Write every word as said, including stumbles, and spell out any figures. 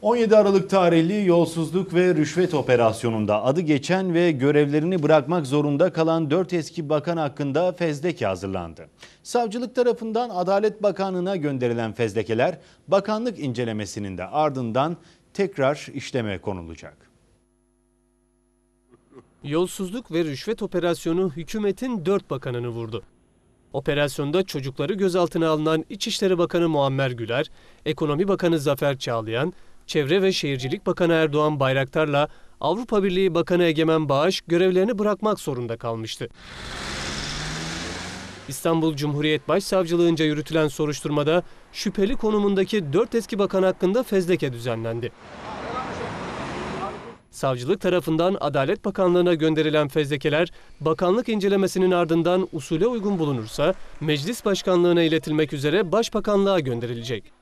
on yedi Aralık tarihli yolsuzluk ve rüşvet operasyonunda adı geçen ve görevlerini bırakmak zorunda kalan dört eski bakan hakkında fezleke hazırlandı. Savcılık tarafından Adalet Bakanlığı'na gönderilen fezlekeler bakanlık incelemesinin de ardından tekrar işleme konulacak. Yolsuzluk ve rüşvet operasyonu hükümetin dört bakanını vurdu. Operasyonda çocukları gözaltına alınan İçişleri Bakanı Muammer Güler, Ekonomi Bakanı Zafer Çağlayan, Çevre ve Şehircilik Bakanı Erdoğan Bayraktar'la Avrupa Birliği Bakanı Egemen Bağış görevlerini bırakmak zorunda kalmıştı. İstanbul Cumhuriyet Başsavcılığınca yürütülen soruşturmada şüpheli konumundaki dört eski bakan hakkında fezleke düzenlendi. Savcılık tarafından Adalet Bakanlığı'na gönderilen fezlekeler, bakanlık incelemesinin ardından usule uygun bulunursa Meclis Başkanlığı'na iletilmek üzere Başbakanlığa gönderilecek.